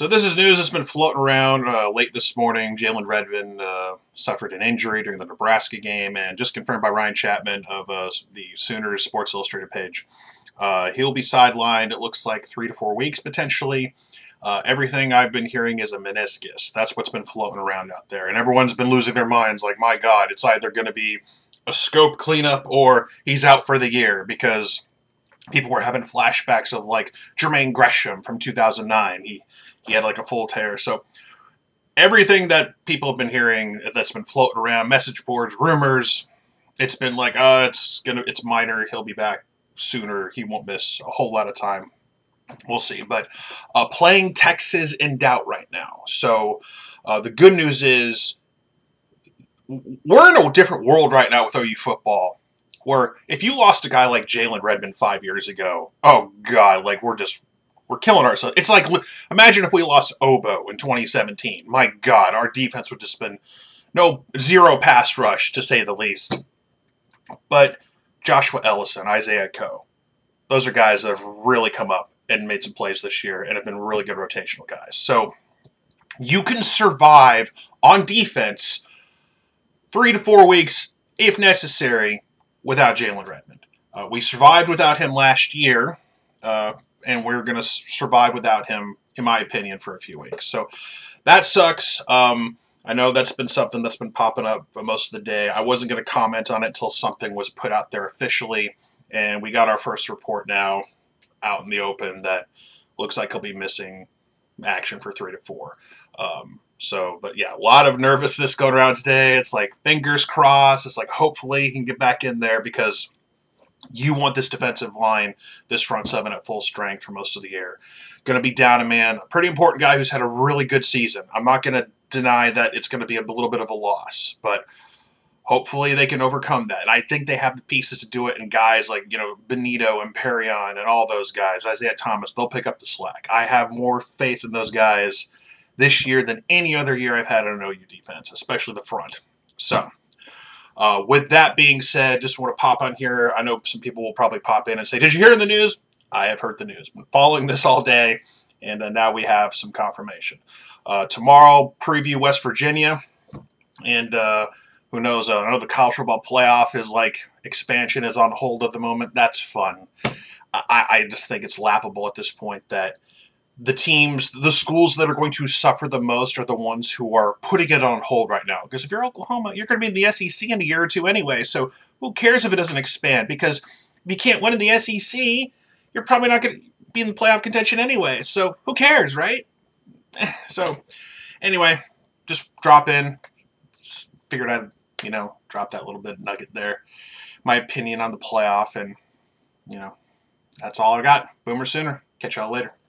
So this is news that's been floating around late this morning. Jalen Redmond suffered an injury during the Nebraska game, and just confirmed by Ryan Chapman of the Sooners Sports Illustrated page. He'll be sidelined, it looks like 3 to 4 weeks potentially. Everything I've been hearing is a meniscus. That's what's been floating around out there. And everyone's been losing their minds like, my God, it's either going to be a scope cleanup or he's out for the year, because people were having flashbacks of like Jermaine Gresham from 2009. He had like a full tear. So everything that people have been hearing that's been floating around, message boards, rumors, it's been like, it's minor. He'll be back sooner. He won't miss a whole lot of time. We'll see. But playing Texas in doubt right now. So the good news is we're in a different world right now with OU football, where if you lost a guy like Jalen Redmond 5 years ago, oh God, like we're killing ourselves. It's like, imagine if we lost Obo in 2017. My God, our defense would just been zero pass rush, to say the least. But Joshua Ellison, Isaiah Coe, those are guys that have really come up and made some plays this year and have been really good rotational guys. So you can survive on defense 3 to 4 weeks, if necessary, without Jalen Redmond. We survived without him last year, and we're going to survive without him, in my opinion, for a few weeks. So that sucks. I know that's been something that's been popping up most of the day. I wasn't going to comment on it until something was put out there officially, and we got our first report now out in the open that looks like he'll be missing action for 3 to 4. But yeah, a lot of nervousness going around today. It's like fingers crossed. It's like hopefully he can get back in there, because you want this defensive line, this front seven at full strength for most of the year. Going to be down a man, a pretty important guy who's had a really good season. I'm not going to deny that it's going to be a little bit of a loss, but hopefully they can overcome that. And I think they have the pieces to do it, and guys like, Benito and Perrion and all those guys, Isaiah Thomas, they'll pick up the slack. I have more faith in those guys this year than any other year I've had on an OU defense, especially the front. So with that being said, just want to pop on here. I know some people will probably pop in and say, did you hear in the news? I have heard the news. Been following this all day, and now we have some confirmation. Tomorrow, preview West Virginia, and who knows, I know the college football playoff is like, expansion is on hold at the moment. That's fun. I just think it's laughable at this point that the schools that are going to suffer the most are the ones who are putting it on hold right now. Because if you're Oklahoma, you're going to be in the SEC in a year or two anyway. So who cares if it doesn't expand? Because if you can't win in the SEC, you're probably not going to be in the playoff contention anyway. So who cares, right? So anyway, just drop in. Just figured I'd, drop that little bit nugget there. My opinion on the playoff, and, that's all I got. Boomer Sooner. Catch y'all later.